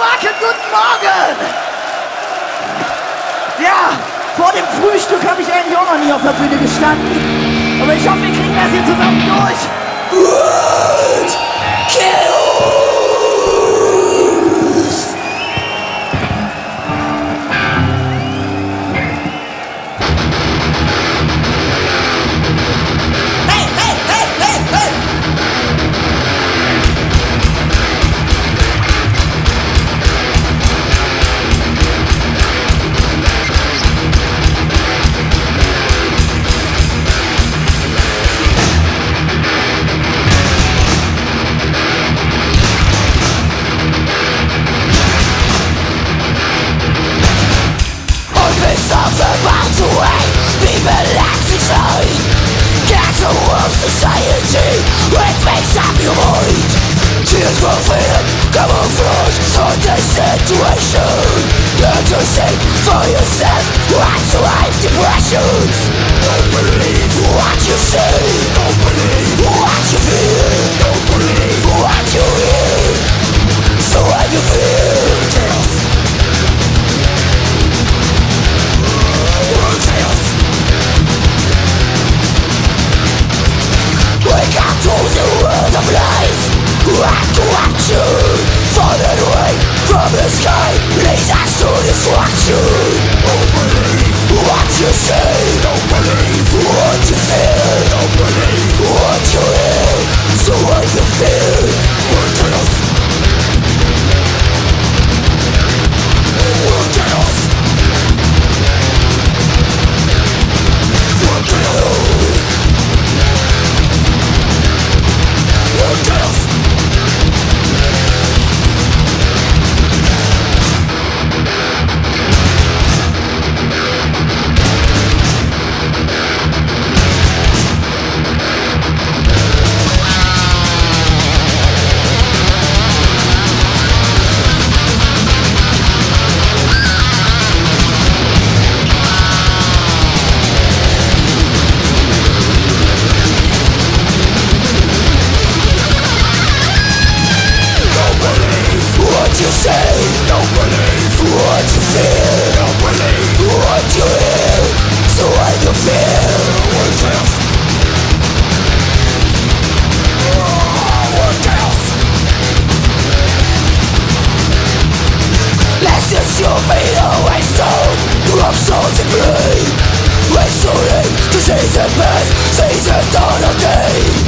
Wacken, guten Morgen! Ja, vor dem Frühstück habe ich eigentlich auch noch nie auf der Bühne gestanden. Aber ich hoffe, wir kriegen das hier zusammen durch. World Chaos! Society, it makes up your mind. Tears for freedom, camouflage for the situation. Learn to think for yourself, what survive depressions. Don't believe what you see, don't believe what you feel, don't believe what you hear. So how you feel? Chaos. Chaos. Wake up to the world of lies. Act to action. Fallen away from the sky leads us to destruction. Don't believe what you say. Don't believe what you feel. Don't believe what you hear. So what you feel? World chaos. World chaos. World chaos. World chaos. You say, don't believe what you feel, don't believe what you hear. So how you feel? World chaos. World chaos. Lessons you made always told, from soul to brain. Restoring to see the best, see the dawn of day.